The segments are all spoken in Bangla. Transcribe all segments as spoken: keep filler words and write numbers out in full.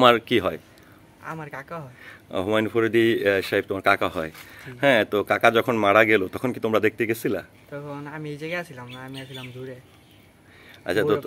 তোমার কি হয়? আমার কাকা হয়। হুমায়ুন ফরিদী সাহেব তোমার কাকা হয়। হ্যাঁ, তো কাকা যখন মারা গেল তখন কি তোমরা দেখতে গেছিলা? তখন আমি এই জায়গায় ছিলাম না, আমি ছিলাম দূরে। আচ্ছা, তো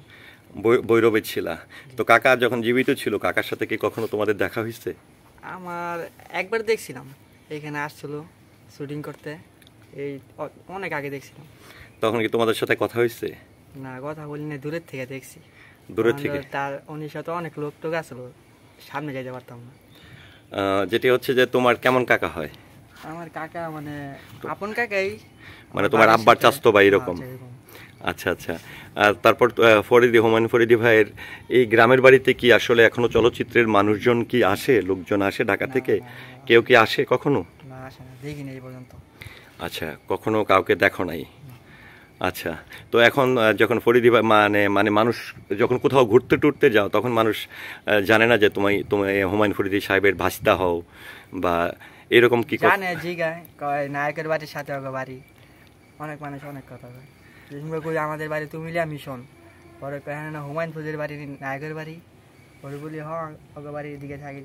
বৈরবে ছিলা। তো কাকা যখন জীবিত ছিল কাকার সাথে কি কখনো তোমাদের দেখা হয়েছে? আমার একবার দেখছিলাম, এখানে আসছিল শুটিং করতে, এই অনেক আগে দেখছিলাম। তখন কি তোমাদের সাথে কথা হয়েছে? না, কথা বলি না, দূরের থেকে দেখছি। দূরের থেকে? তার উনির সাথে অনেক লোক টোক আসলো, সামনে যাইতে পারতাম না। যেটি হচ্ছে যে তোমার কেমন কাকা হয়? আমার কাকা মানে আপন কাকাই, মানে তোমার আব্বার চাচতো ভাই এরকম? আচ্ছা আচ্ছা। আর তারপর ফরিদী, হুমায়ুন ফরিদী ভাইয়ের এই গ্রামের বাড়িতে কি আসলে এখনো চলচ্চিত্রের মানুষজন কি আসে, লোকজন আসে ঢাকা থেকে? কেউ কি আসে কখনো? না, আসে না, দেখিনি এই পর্যন্ত। আচ্ছা, কখনো কাউকে দেখো নাই? আচ্ছা, তো এখন যখন ফরিদী ভাই মানে মানে মানুষ যখন কোথাও ঘুরতে টুরতে যাও তখন মানুষ জানে না যে তুমি তুমি হুমায়ুন ফরিদী সাহেবের ভাস্তা হও বা এরকম কি? জানে, জিগায়, কয় নায়কের বাড়ির সাথে ওকে বাড়ি। অনেক মানুষ অনেক কথা কয়, কই আমাদের বাড়ি তুমিলিয়া মিশন, পরে কয় হ্যাঁ না হুমায়ুন ফরিদীর বাড়ি নায়কের বাড়ি, পরে বলি হ্যাঁ ওকে বাড়ির দিকে থাকি।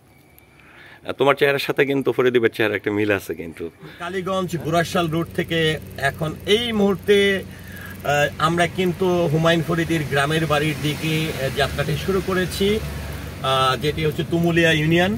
তোমার চেহারার সাথে কিন্তু ফরিদীর চেহারা একটা মিল আছে। কিন্তু কালীগঞ্জ গুরাশাল রোড থেকে এখন এই মুহূর্তে আমরা কিন্তু হুমায়ুন ফরিদীর গ্রামের বাড়ির দিকে যাত্রাটি শুরু করেছি, যেটি হচ্ছে তুমুলিয়া ইউনিয়ন।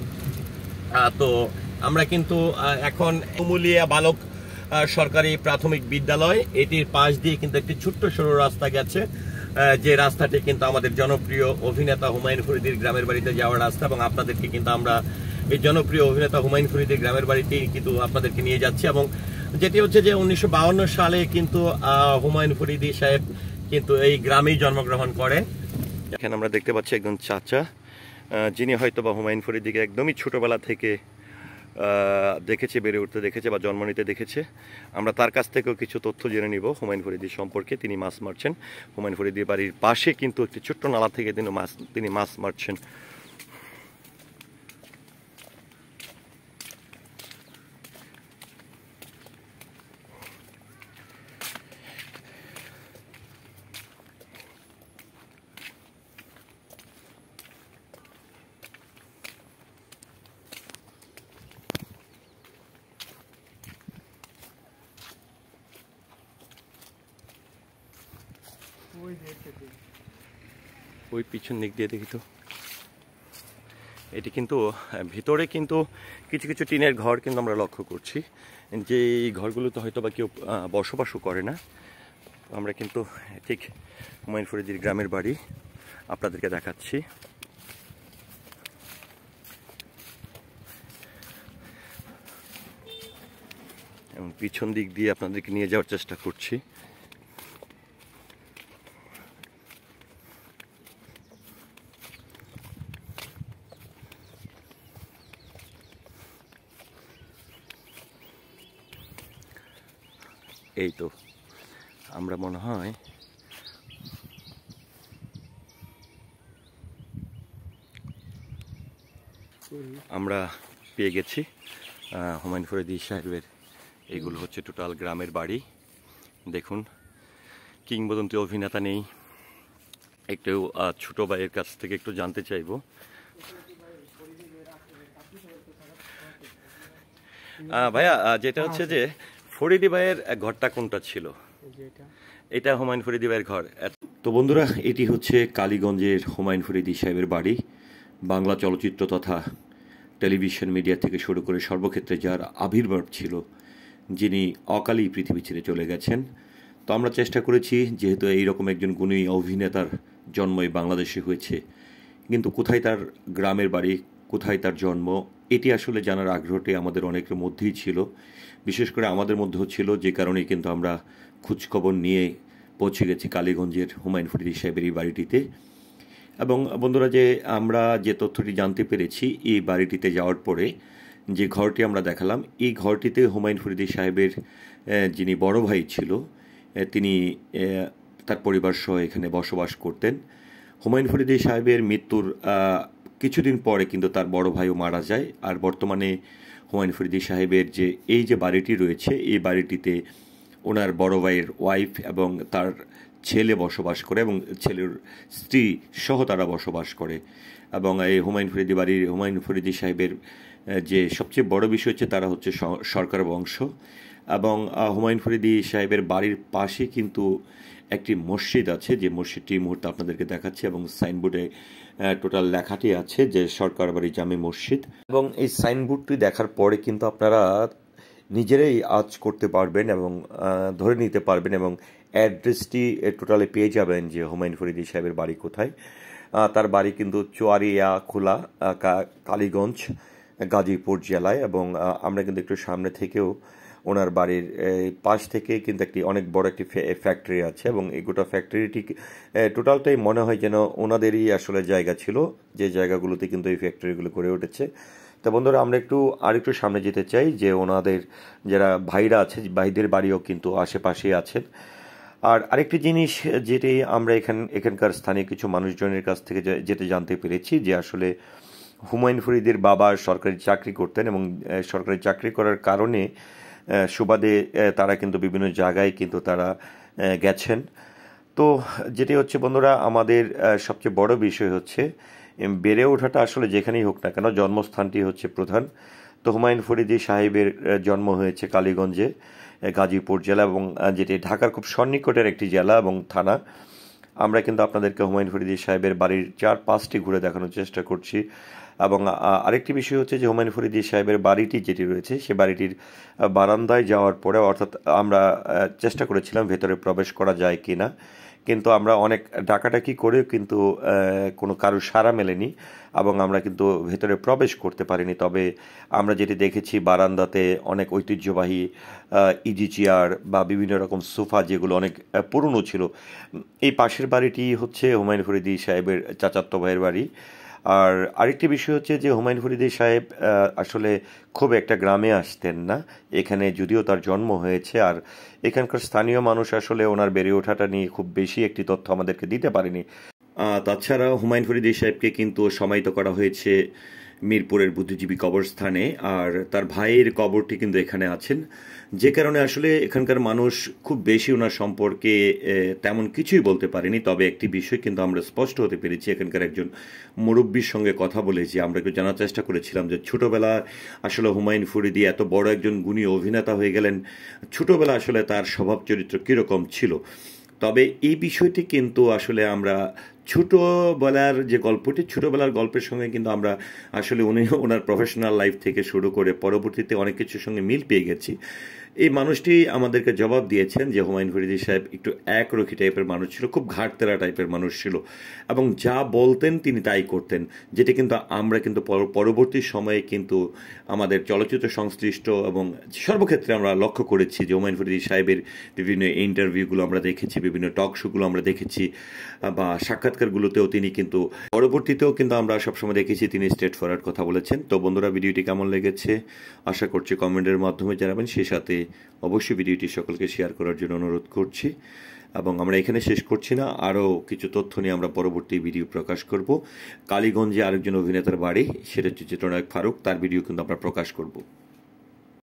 তো আমরা কিন্তু এখন তুমুলিয়া বালক সরকারি প্রাথমিক বিদ্যালয়, এটির পাশ দিয়ে কিন্তু একটি ছোট্ট সরু রাস্তা গেছে, যে রাস্তাটি কিন্তু আমাদের জনপ্রিয় অভিনেতা হুমায়ুন ফরিদীর গ্রামের বাড়িতে যাওয়ার রাস্তা। এবং আপনাদেরকে কিন্তু আমরা এই জনপ্রিয় অভিনেতা হুমায়ুন ফরিদীর গ্রামের বাড়িতেই কিন্তু আপনাদেরকে নিয়ে যাচ্ছি। এবং যেটি হচ্ছে যে উনিশশো বাউন্ন সালে কিন্তু হুমায়ুন ফরিদী সাহেব কিন্তু এই গ্রামেই জন্মগ্রহণ করে। এখানে আমরা দেখতে পাচ্ছি একজন চাচা, যিনি হয়তো বা হুমায়ুন ফরিদীকে একদমই ছোটবেলা থেকে দেখেছে, বেড়ে উঠতে দেখেছে বা জন্ম নিতে দেখেছে। আমরা তার কাছ থেকেও কিছু তথ্য জেনে নিব হুমায়ুন ফরিদী সম্পর্কে। তিনি মাছ মারছেন, হুমায়ুন ফরিদীর বাড়ির পাশে কিন্তু একটি ছোট্ট নালা থেকে তিনি মাছ তিনি মাছ মারছেন। ওই পিছন দিক দিয়ে দেখি তো, এটি কিন্তু ভিতরে কিন্তু কিছু কিছু টিনের ঘর কিন্তু আমরা লক্ষ্য করছি, যে এই ঘরগুলোতে হয়তো বা কেউ বসবাসও করে না। আমরা কিন্তু ঠিক হুমায়ুন ফরিদীর গ্রামের বাড়ি আপনাদেরকে দেখাচ্ছি। এবং পিছন দিক দিয়ে আপনাদেরকে নিয়ে যাওয়ার চেষ্টা করছি। এই তো আমরা মনে হয় আমরা পেয়ে গেছি হুমায়ুন ফরিদী সাহেবের। এগুলো হচ্ছে টোটাল গ্রামের বাড়ি। দেখুন, কিংবদন্তি অভিনেতা নেই, একটু ছোট ভাইয়ের কাছ থেকে একটু জানতে চাইব। ভাইয়া, যেটা হচ্ছে যে ফরিদী ভাইয়ের ঘরটা কোনটা ছিল? এটা হুমায়ুন ফরিদী ভাইয়ের ঘর। তো বন্ধুরা, এটি হচ্ছে কালীগঞ্জের হুমায়ুন ফরিদী সাহেবের বাড়ি। বাংলা চলচ্চিত্র তথা টেলিভিশন মিডিয়া থেকে শুরু করে সর্বক্ষেত্রে যার আবির্ভাব ছিল, যিনি অকালেই পৃথিবী ছেড়ে চলে গেছেন। তো আমরা চেষ্টা করেছি, যেহেতু এইরকম একজন গুণী অভিনেতার জন্মই বাংলাদেশে হয়েছে, কিন্তু কোথায় তার গ্রামের বাড়ি, কোথায় তার জন্ম, এটি আসলে জানার আগ্রহটি আমাদের অনেকের মধ্যেই ছিল, বিশেষ করে আমাদের মধ্যেও ছিল, যে কারণে কিন্তু আমরা খোঁজখবর নিয়ে পৌঁছে গেছি কালীগঞ্জের হুমায়ুন ফরিদী সাহেবের এই বাড়িটিতে। এবং বন্ধুরা, যে আমরা যে তথ্যটি জানতে পেরেছি এই বাড়িটিতে যাওয়ার পরে, যে ঘরটি আমরা দেখালাম, এই ঘরটিতে হুমায়ুন ফরিদী সাহেবের যিনি বড় ভাই ছিল, তিনি তার পরিবার সহ এখানে বসবাস করতেন। হুমায়ুন ফরিদী সাহেবের মৃত্যুর কিছুদিন পরে কিন্তু তার বড় ভাইও মারা যায়। আর বর্তমানে হুমায়ুন ফরিদী সাহেবের যে এই যে বাড়িটি রয়েছে, এই বাড়িটিতে ওনার বড় ভাইয়ের ওয়াইফ এবং তার ছেলে বসবাস করে এবং ছেলের স্ত্রী সহ তারা বসবাস করে। এবং এই হুমায়ুন ফরিদি বাড়ির হুমায়ুন ফরিদি সাহেবের যে সবচেয়ে বড় বিষয় হচ্ছে তারা হচ্ছে সরকার বংশ, এবং হুমায়ুন ফরিদি সাহেবের বাড়ির পাশে কিন্তু একটি মসজিদ আছে, যে মসজিদটি এই মুহূর্তে আপনাদেরকে দেখাচ্ছে, এবং সাইনবোর্ডে টোটাল লেখাটি আছে যে সরকার বাড়ি জামে মসজিদ। এবং এই সাইনবোর্ডটি দেখার পরে কিন্তু আপনারা নিজেরাই আজ করতে পারবেন এবং ধরে নিতে পারবেন এবং অ্যাড্রেসটি টোটালি পেয়ে যাবেন যে হুমায়ুন ফরিদি সাহেবের বাড়ি কোথায়। তার বাড়ি কিন্তু চুয়ারিয়া খোলা, কালীগঞ্জ, গাজীপুর জেলায়। এবং আমরা কিন্তু একটু সামনে থেকেও ওনার বাড়ির পাশ থেকে কিন্তু একটি অনেক বড় একটি ফ্যাক্টরি আছে, এবং এই গোটা ফ্যাক্টরিটি টোটালটাই মনে হয় যেন ওনাদেরই আসলে জায়গা ছিল, যে জায়গাগুলোতে কিন্তু এই ফ্যাক্টরিগুলো গড়ে উঠেছে। তো বন্ধুরা, আমরা একটু আর একটু সামনে যেতে চাই, যে ওনাদের যারা ভাইরা আছে, ভাইদের বাড়িও কিন্তু আশেপাশেই আছেন। আর আরেকটি জিনিস যেটি আমরা এখান এখানকার স্থানীয় কিছু মানুষজনের কাছ থেকে যেতে জানতে পেরেছি, যে আসলে হুমায়ুন ফরিদির বাবা সরকারি চাকরি করতেন, এবং সরকারি চাকরি করার কারণে সুবাদে তারা কিন্তু বিভিন্ন জায়গায় কিন্তু তারা গেছেন। তো যেটি হচ্ছে বন্ধুরা, আমাদের সবচেয়ে বড় বিষয় হচ্ছে বেড়ে ওঠাটা আসলে যেখানেই হোক না কেন, জন্মস্থানটি হচ্ছে প্রধান। তো হুমায়ুন ফরিদি সাহেবের জন্ম হয়েছে কালীগঞ্জে, গাজীপুর জেলা, এবং যেটি ঢাকার খুব সন্নিকটের একটি জেলা এবং থানা। আমরা কিন্তু আপনাদেরকে হুমায়ুন ফরিদি সাহেবের বাড়ির চার পাঁচটি ঘুরে দেখানোর চেষ্টা করছি। এবং আরেকটি বিষয় হচ্ছে যে হুমায়ুন ফরিদি সাহেবের বাড়িটি যেটি রয়েছে, সে বাড়িটির বারান্দায় যাওয়ার পরে, অর্থাৎ আমরা চেষ্টা করেছিলাম ভেতরে প্রবেশ করা যায় কি না, কিন্তু আমরা অনেক ডাকাডাকি করেও কিন্তু কোনো কারো সাড়া মেলেনি, এবং আমরা কিন্তু ভেতরে প্রবেশ করতে পারিনি। তবে আমরা যেটি দেখেছি, বারান্দাতে অনেক ঐতিহ্যবাহী ইজি চেয়ার বা বিভিন্ন রকম সোফা, যেগুলো অনেক পুরনো ছিল। এই পাশের বাড়িটি হচ্ছে হুমায়ুন ফরিদি সাহেবের চাচাতো ভাইয়ের বাড়ি। আর আরেকটি বিষয় হচ্ছে যে হুমায়ুন ফরিদি সাহেব আসলে খুব একটা গ্রামে আসতেন না, এখানে যদিও তার জন্ম হয়েছে। আর এখানকার স্থানীয় মানুষ আসলে ওনার বেড়ে ওঠাটা নিয়ে খুব বেশি একটি তথ্য আমাদেরকে দিতে পারেনি। তাছাড়া হুমায়ুন ফরিদি সাহেবকে কিন্তু সমাহিত করা হয়েছে মিরপুরের বুদ্ধিজীবী কবরস্থানে, আর তার ভাইয়ের কবরটি কিন্তু এখানে আছেন, যে কারণে আসলে এখানকার মানুষ খুব বেশি ওনার সম্পর্কে তেমন কিছুই বলতে পারেনি। তবে একটি বিষয় কিন্তু আমরা স্পষ্ট হতে পেরেছি, এখানকার একজন মুরব্বীর সঙ্গে কথা বলেছি, আমরা একটু জানার চেষ্টা করেছিলাম যে ছোটোবেলায় আসলে হুমায়ুন ফরিদি এত বড় একজন গুণী অভিনেতা হয়ে গেলেন, ছোটোবেলা আসলে তার স্বভাব চরিত্র কীরকম ছিল। তবে এই বিষয়টি কিন্তু আসলে আমরা ছোটোবেলার যে গল্পটি, ছোটোবেলার গল্পের সঙ্গে কিন্তু আমরা আসলে উনি ওনার প্রফেশনাল লাইফ থেকে শুরু করে পরবর্তীতে অনেক কিছুর সঙ্গে মিল পেয়ে গেছি। এই মানুষটি আমাদেরকে জবাব দিয়েছেন যে হুমায়ুন ফরিদি সাহেব একটু একরক্ষী টাইপের মানুষ ছিল, খুব ঘাটতেরা টাইপের মানুষ ছিল, এবং যা বলতেন তিনি তাই করতেন, যেটি কিন্তু আমরা কিন্তু পরবর্তী সময়ে কিন্তু আমাদের চলচ্চিত্র সংশ্লিষ্ট এবং সর্বক্ষেত্রে আমরা লক্ষ্য করেছি যে হুমায়ুন ফরিদি সাহেবের বিভিন্ন ইন্টারভিউগুলো আমরা দেখেছি, বিভিন্ন টক শোগুলো আমরা দেখেছি, বা সাক্ষাৎকারগুলোতেও তিনি কিন্তু পরবর্তীতেও কিন্তু আমরা সবসময় দেখেছি তিনি স্ট্রেট ফরওয়ার্ড কথা বলেছেন। তো বন্ধুরা, ভিডিওটি কেমন লেগেছে আশা করছি কমেন্টের মাধ্যমে জানাবেন, সেই সাথে অবশ্যই ভিডিওটি সকলকে শেয়ার করার জন্য অনুরোধ করছি। এবং আমরা এখানে শেষ করছি না, আরও কিছু তথ্য নিয়ে আমরা পরবর্তী ভিডিও প্রকাশ করব। কালীগঞ্জে আরেকজন অভিনেতার বাড়ি, সেটা হচ্ছে চিত্রনায়ক ফারুক, তার ভিডিও কিন্তু আমরা প্রকাশ করব।